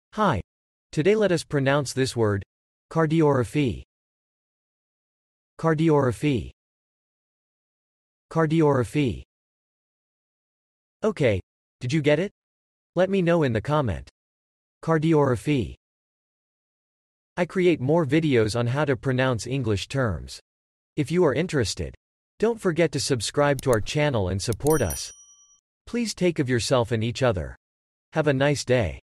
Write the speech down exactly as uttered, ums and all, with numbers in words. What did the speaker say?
Hi. Today let us pronounce this word, cardiorrhaphy. Cardiorrhaphy. Cardiorrhaphy. Okay, did you get it? Let me know in the comment. Cardiorrhaphy. I create more videos on how to pronounce English terms. If you are interested, don't forget to subscribe to our channel and support us. Please take care of yourself and each other. Have a nice day.